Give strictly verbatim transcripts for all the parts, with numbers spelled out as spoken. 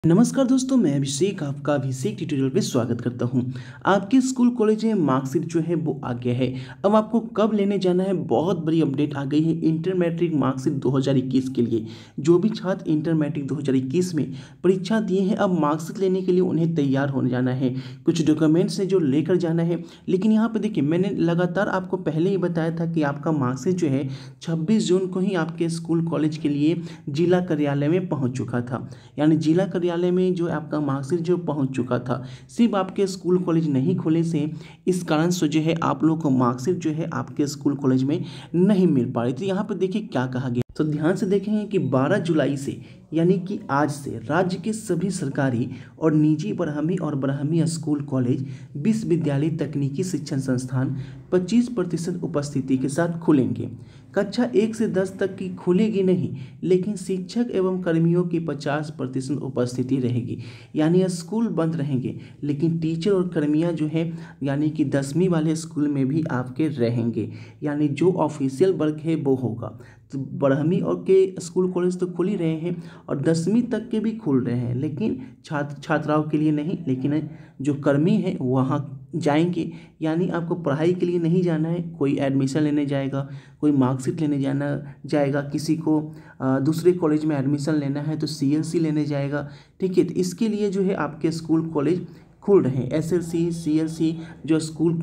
नमस्कार दोस्तों, मैं अभिषेक आपका अभिषेक ट्यूटोरियल पे स्वागत करता हूं। आपके स्कूल कॉलेज में मार्कशीट जो है वो आ गया है। अब आपको कब लेने जाना है, बहुत बड़ी अपडेट आ गई है इंटर मैट्रिक मार्कशीट दो हज़ार इक्कीस के लिए। जो भी छात्र इंटर मैट्रिक दो हज़ार इक्कीस में परीक्षा दिए हैं, अब मार्कशीट लेने के लिए उन्हें तैयार होने जाना है। कुछ डॉक्यूमेंट्स हैं जो लेकर जाना है। लेकिन यहाँ पर देखिए, मैंने लगातार आपको पहले ही बताया था कि आपका मार्कशीट जो है छब्बीस जून को ही आपके स्कूल कॉलेज के लिए जिला कार्यालय में पहुँच चुका था। यानी जिला कार्यालय में जो आपका मार्कशीट जो पहुंच चुका था, सिर्फ आपके स्कूल कॉलेज नहीं खोले से इस कारण से जो है आप लोग को मार्कशीट जो है आपके स्कूल कॉलेज में नहीं मिल पा रही थी। यहाँ पर देखिए क्या कहा गया, तो ध्यान से देखेंगे कि बारह जुलाई से यानी कि आज से राज्य के सभी सरकारी और निजी ब्राह्मणी और ब्राह्मणी स्कूल कॉलेज विश्वविद्यालय तकनीकी शिक्षण संस्थान पच्चीस प्रतिशत उपस्थिति के साथ खुलेंगे। कक्षा एक से दस तक की खुलेगी नहीं, लेकिन शिक्षक एवं कर्मियों की पचास प्रतिशत उपस्थिति रहेगी। यानी स्कूल बंद रहेंगे, लेकिन टीचर और कर्मियां जो है यानी कि दसवीं वाले स्कूल में भी आपके रहेंगे। यानी जो ऑफिशियल वर्क है वो होगा। तो ब्राह्मणी और के स्कूल कॉलेज तो खुल ही रहे हैं और दसवीं तक के भी खुल रहे हैं, लेकिन छात्र छात्राओं के लिए नहीं। लेकिन जो कर्मी हैं वहाँ जाएंगे। यानी आपको पढ़ाई के लिए नहीं जाना है, कोई एडमिशन लेने जाएगा, कोई मार्कशीट लेने जाना जाएगा, किसी को दूसरे कॉलेज में एडमिशन लेना है तो सी एल सी लेने जाएगा। ठीक है, तो इसके लिए जो है आपके स्कूल कॉलेज खुल रहे हैं। S L C, C L C जो स्कूल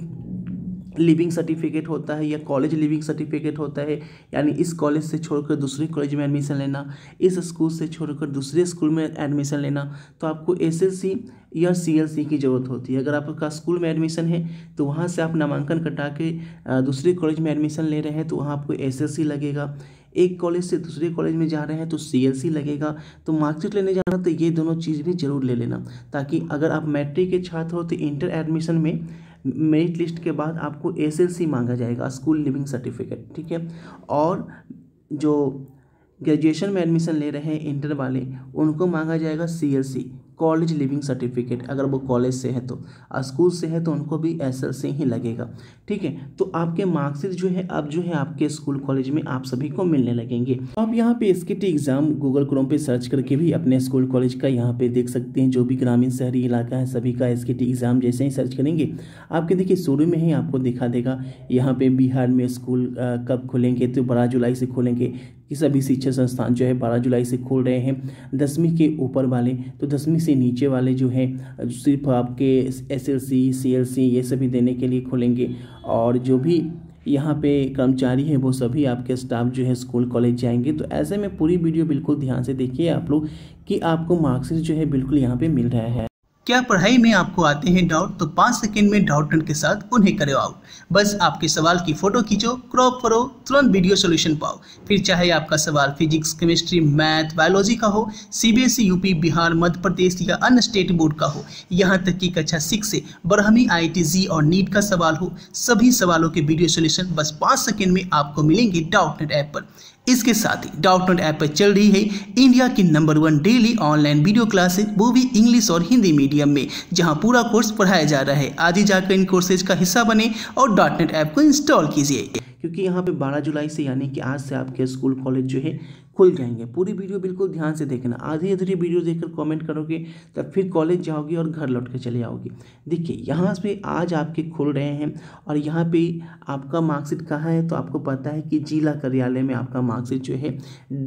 लिविंग सर्टिफिकेट होता है या कॉलेज लिविंग सर्टिफिकेट होता है, यानी इस कॉलेज से छोड़कर दूसरे कॉलेज में एडमिशन लेना, इस स्कूल से छोड़कर दूसरे स्कूल में एडमिशन लेना, तो आपको एसएलसी या सीएलसी की ज़रूरत होती है। अगर आपका स्कूल में एडमिशन है तो वहाँ से आप नामांकन कटा के दूसरे कॉलेज में एडमिशन ले रहे हैं तो वहाँ आपको एसएलसी लगेगा। एक कॉलेज से दूसरे कॉलेज में जा रहे हैं तो सीएलसी लगेगा। तो मार्कशीट लेने जाना तो ये दोनों चीज़ भी जरूर ले लेना, ताकि अगर आप मैट्रिक के छात्र हो तो इंटर एडमिशन में मेरिट लिस्ट के बाद आपको एसएलसी मांगा जाएगा, स्कूल लिविंग सर्टिफिकेट। ठीक है, और जो ग्रेजुएशन में एडमिशन ले रहे हैं इंटर वाले, उनको मांगा जाएगा सीएलसी, कॉलेज लिविंग सर्टिफिकेट। अगर वो कॉलेज से है तो, स्कूल से है तो उनको भी एसएलसी ही लगेगा। ठीक है, तो आपके मार्कशीट जो है अब जो है आपके स्कूल कॉलेज में आप सभी को मिलने लगेंगे। आप यहाँ पे एसकेटी एग्जाम गूगल क्रोम पे सर्च करके भी अपने स्कूल कॉलेज का यहाँ पे देख सकते हैं। जो भी ग्रामीण शहरी इलाका है सभी का एसकेटी एग्जाम जैसे ही सर्च करेंगे आपके देखिए शुरू में ही आपको दिखा देगा यहाँ पे बिहार में स्कूल कब खुलेंगे, तो बारह जुलाई से खुलेंगे। कि सभी शिक्षण संस्थान जो है बारह जुलाई से खोल रहे हैं। दसवीं के ऊपर वाले, तो दसवीं से नीचे वाले जो हैं सिर्फ आपके एसएलसी, सीएलसी ये सभी देने के लिए खोलेंगे। और जो भी यहाँ पे कर्मचारी हैं वो सभी आपके स्टाफ जो है स्कूल कॉलेज जाएंगे। तो ऐसे में पूरी वीडियो बिल्कुल ध्यान से देखिए आप लोग कि आपको मार्कशीट जो है बिल्कुल यहाँ पे मिल रहा है। क्या पढ़ाई में आपको आते हैं डाउट, तो पाँच सेकंड में डाउट नोट के साथ उन्हें करो आउट। बस आपके सवाल की फोटो खींचो, क्रॉप करो, तुरंत वीडियो सॉल्यूशन पाओ। फिर चाहे आपका सवाल फिजिक्स, केमिस्ट्री, मैथ, बायोलॉजी का हो, सीबीएसई, यूपी, बिहार, मध्य प्रदेश या अन्य स्टेट बोर्ड का हो, यहाँ तक कि कक्षा सिक्स से ब्राह्मणी, आईआईटी, जी और नीट का सवाल हो, सभी सवालों के वीडियो सॉल्यूशन बस पाँच सेकंड में आपको मिलेंगे डाउट नोट ऐप पर। इसके साथ ही डाउट नोट ऐप पर चल रही है इंडिया की number one daily online video classes, वो भी इंग्लिश और हिंदी मीडियम में, जहां पूरा कोर्स पढ़ाया जा रहा है। आज ही जाकर इन कोर्सेज का हिस्सा बने और डॉट नेट ऐप को इंस्टॉल कीजिए। क्योंकि यहाँ पे बारह जुलाई से यानी कि आज से आपके स्कूल कॉलेज जो है खुल जाएंगे। पूरी वीडियो बिल्कुल ध्यान से देखना। आधी अधूरी वीडियो देखकर कमेंट करोगे तब फिर कॉलेज जाओगे और घर लौट के चले आओगे। देखिए यहाँ पे आज आपके खुल रहे हैं और यहाँ पे आपका मार्कशीट कहाँ है, तो आपको पता है कि जिला कार्यालय में आपका मार्कशीट जो है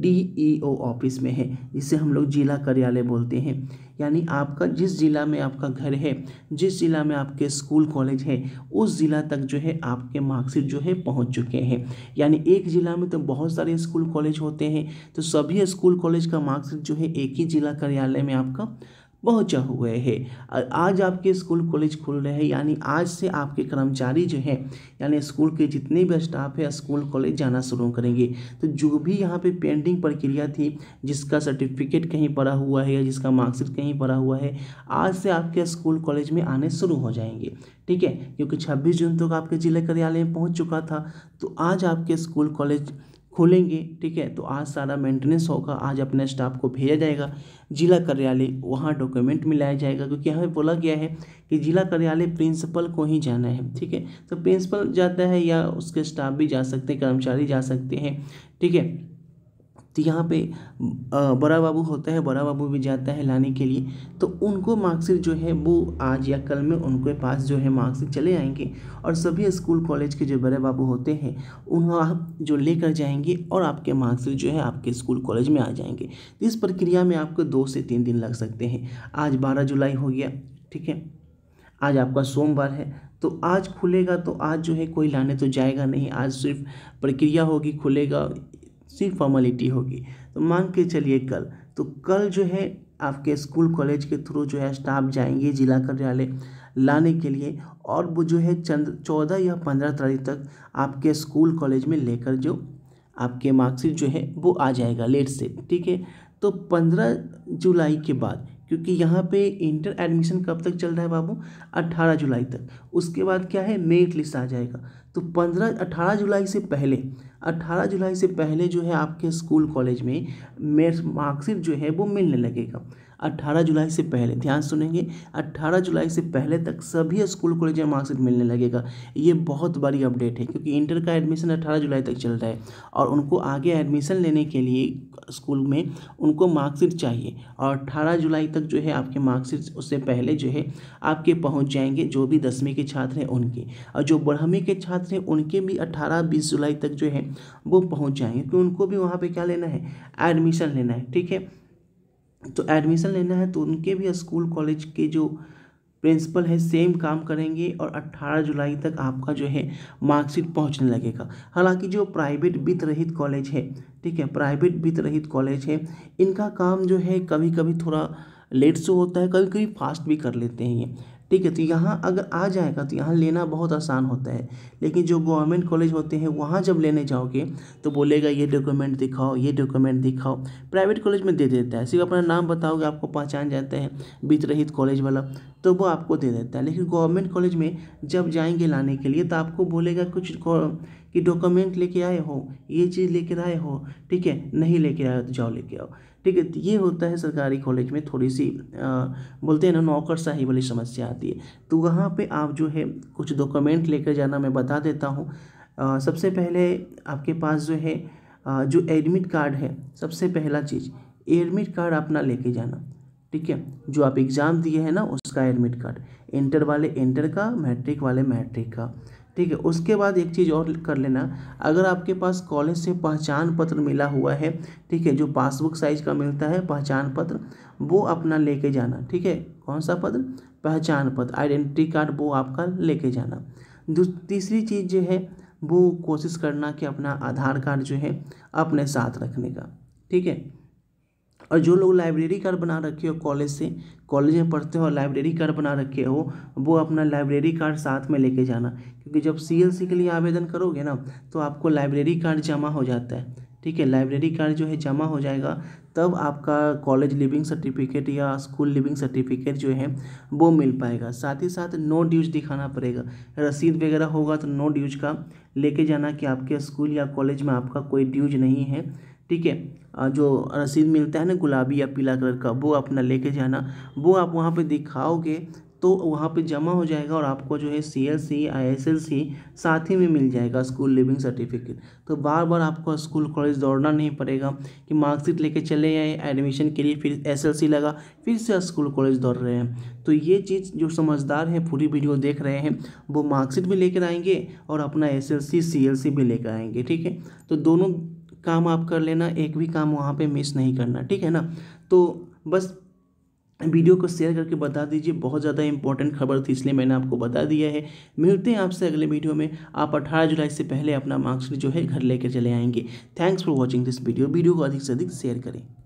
डीईओ ऑफिस में है, जिसे हम लोग जिला कार्यालय बोलते हैं। यानी आपका जिस जिला में आपका घर है, जिस जिला में आपके स्कूल कॉलेज है, उस जिला तक जो है आपके मार्कशीट जो है पहुंच चुके हैं। यानी एक जिला में तो बहुत सारे स्कूल कॉलेज होते हैं, तो सभी स्कूल कॉलेज का मार्कशीट जो है एक ही जिला कार्यालय में आपका पहुंचा हुए है। आज आपके स्कूल कॉलेज खुल रहे हैं, यानी आज से आपके कर्मचारी जो हैं यानी स्कूल के जितने भी स्टाफ है स्कूल कॉलेज जाना शुरू करेंगे। तो जो भी यहाँ पे पेंडिंग प्रक्रिया थी, जिसका सर्टिफिकेट कहीं पड़ा हुआ है या जिसका मार्कशीट कहीं पड़ा हुआ है, आज से आपके स्कूल कॉलेज में आने शुरू हो जाएंगे। ठीक है, क्योंकि छब्बीस जून तक आपके जिला कार्यालय में पहुँच चुका था, तो आज आपके स्कूल कॉलेज खोलेंगे। ठीक है, तो आज सारा मेंटेनेंस होगा, आज अपने स्टाफ को भेजा जाएगा जिला कार्यालय, वहाँ डॉक्यूमेंट मिलाया जाएगा। क्योंकि यहाँ पे बोला गया है कि जिला कार्यालय प्रिंसिपल को ही जाना है। ठीक है, तो प्रिंसिपल जाता है या उसके स्टाफ भी जा सकते हैं, कर्मचारी जा सकते हैं। ठीक है, तो यहाँ पे बड़ा बाबू होता है, बड़ा बाबू भी जाता है लाने के लिए, तो उनको मार्कशीट जो है वो आज या कल में उनके पास जो है मार्कशीट चले आएंगे और सभी स्कूल कॉलेज के जो बड़े बाबू होते हैं उन्हें जो लेकर जाएंगे और आपके मार्कशीट जो है आपके स्कूल कॉलेज में आ जाएंगे। तो इस प्रक्रिया में आपको दो से तीन दिन लग सकते हैं। आज बारह जुलाई हो गया, ठीक है, आज आपका सोमवार है, तो आज खुलेगा, तो आज जो है कोई लाने तो जाएगा नहीं, आज सिर्फ प्रक्रिया होगी, खुलेगा, सिर्फ फॉर्मेलिटी होगी। तो मान के चलिए कल, तो कल जो है आपके स्कूल कॉलेज के थ्रू जो है स्टाफ जाएंगे जिला कार्यालय लाने के लिए और वो जो है चंद चौदह या पंद्रह तारीख तक आपके स्कूल कॉलेज में लेकर जो आपके मार्कशीट जो है वो आ जाएगा लेट से, ठीक है। तो पंद्रह जुलाई के बाद, क्योंकि यहाँ पे इंटर एडमिशन कब तक चल रहा है बाबू, अट्ठारह जुलाई तक, उसके बाद क्या है मेरिट लिस्ट आ जाएगा। तो पंद्रह अठारह जुलाई से पहले अठारह जुलाई से पहले जो है आपके स्कूल कॉलेज में मेरिट मार्कशीट जो है वो मिलने लगेगा। अठारह जुलाई से पहले, ध्यान सुनेंगे, अठारह जुलाई से पहले तक सभी स्कूल कॉलेज में मार्कशीट मिलने लगेगा। ये बहुत बड़ी अपडेट है क्योंकि इंटर का एडमिशन अठारह जुलाई तक चल रहा है और उनको आगे एडमिशन लेने के लिए स्कूल में उनको मार्कशीट चाहिए और अठारह जुलाई तक जो है आपके मार्कशीट उससे पहले जो है आपके पहुंच जाएंगे, जो भी दसवीं के छात्र हैं उनके, और जो बारहवीं के छात्र हैं उनके भी अठारह बीस जुलाई तक जो है वो पहुंच जाएंगे, क्योंकि उनको भी वहाँ पे क्या लेना है, एडमिशन लेना है, ठीक है। तो एडमिशन लेना है तो उनके भी स्कूल कॉलेज के जो प्रिंसिपल है सेम काम करेंगे और अट्ठारह जुलाई तक आपका जो है मार्कशीट पहुंचने लगेगा। हालांकि जो प्राइवेट वित्त रहित कॉलेज है, ठीक है, प्राइवेट वित्त रहित कॉलेज है, इनका काम जो है कभी कभी थोड़ा लेट से होता है, कभी कभी फास्ट भी कर लेते हैं ये, ठीक है। तो यहाँ अगर आ जाएगा तो यहाँ लेना बहुत आसान होता है, लेकिन जो गवर्नमेंट कॉलेज होते हैं वहाँ जब लेने जाओगे तो बोलेगा ये डॉक्यूमेंट दिखाओ, ये डॉक्यूमेंट दिखाओ। प्राइवेट कॉलेज में दे देता है, सिर्फ अपना नाम बताओगे आपको पहचान जाता है वित्त रहित कॉलेज वाला, तो वो आपको दे देता है। लेकिन गवर्नमेंट कॉलेज में जब जाएंगे लाने के लिए तो आपको बोलेगा कुछ कि डॉक्यूमेंट लेके आए हो, ये चीज़ लेकर आए हो, ठीक है, नहीं लेके आए हो तो जाओ लेके आओ, ठीक है। तो ये होता है सरकारी कॉलेज में थोड़ी सी आ, बोलते हैं ना नौकरशाही वाली समस्या आती है। तो वहाँ पे आप जो है कुछ डॉक्यूमेंट लेकर जाना मैं बता देता हूँ। सबसे पहले आपके पास जो है आ, जो एडमिट कार्ड है, सबसे पहला चीज़ एडमिट कार्ड अपना लेके जाना, ठीक है। जो आप एग्ज़ाम दिए हैं ना उसका एडमिट कार्ड, इंटर वाले इंटर का, मैट्रिक वाले मैट्रिक का, ठीक है। उसके बाद एक चीज़ और कर लेना, अगर आपके पास कॉलेज से पहचान पत्र मिला हुआ है, ठीक है, जो पासबुक साइज का मिलता है पहचान पत्र, वो अपना लेके जाना, ठीक है। कौन सा पत्र, पहचान पत्र, आइडेंटिटी कार्ड, वो आपका लेके जाना। तीसरी चीज़ जो है वो कोशिश करना कि अपना आधार कार्ड जो है अपने साथ रखने का, ठीक है। और जो लोग लाइब्रेरी कार्ड बना रखे हो कॉलेज से, कॉलेज में पढ़ते हो और लाइब्रेरी कार्ड बना रखे हो, वो अपना लाइब्रेरी कार्ड साथ में लेके जाना, क्योंकि जब सीएलसी के लिए आवेदन करोगे ना तो आपको लाइब्रेरी कार्ड जमा हो जाता है, ठीक है। लाइब्रेरी कार्ड जो है जमा हो जाएगा तब आपका कॉलेज लिविंग सर्टिफिकेट या स्कूल लिविंग सर्टिफिकेट जो है वो मिल पाएगा। साथ ही साथ नो ड्यूज दिखाना पड़ेगा, रसीद वगैरह होगा तो नो ड्यूज का लेके जाना कि आपके स्कूल या कॉलेज में आपका कोई ड्यूज नहीं है, ठीक है। जो रसीद मिलता है ना गुलाबी या पीला कलर का, वो अपना लेके जाना, वो आप वहाँ पे दिखाओगे तो वहाँ पे जमा हो जाएगा और आपको जो है सीएलसी आईएसएलसी साथ ही में मिल जाएगा स्कूल लिविंग सर्टिफिकेट। तो बार बार आपको स्कूल कॉलेज दौड़ना नहीं पड़ेगा कि मार्कशीट लेके चले आए एडमिशन के लिए, फिर एसएलसी लगा, फिर से स्कूल कॉलेज दौड़ रहे हैं। तो ये चीज़ जो समझदार है पूरी वीडियो देख रहे हैं वो मार्कशीट भी लेकर आएंगे और अपना एसएलसी सीएलसी भी लेकर आएंगे, ठीक है। तो दोनों काम आप कर लेना, एक भी काम वहाँ पे मिस नहीं करना, ठीक है ना। तो बस वीडियो को शेयर करके बता दीजिए, बहुत ज़्यादा इंपॉर्टेंट खबर थी इसलिए मैंने आपको बता दिया है। मिलते हैं आपसे अगले वीडियो में। आप अठारह जुलाई से पहले अपना मार्कशीट जो है घर लेकर चले आएंगे। Thanks for watching this video. Video को अधिक से अधिक शेयर करें।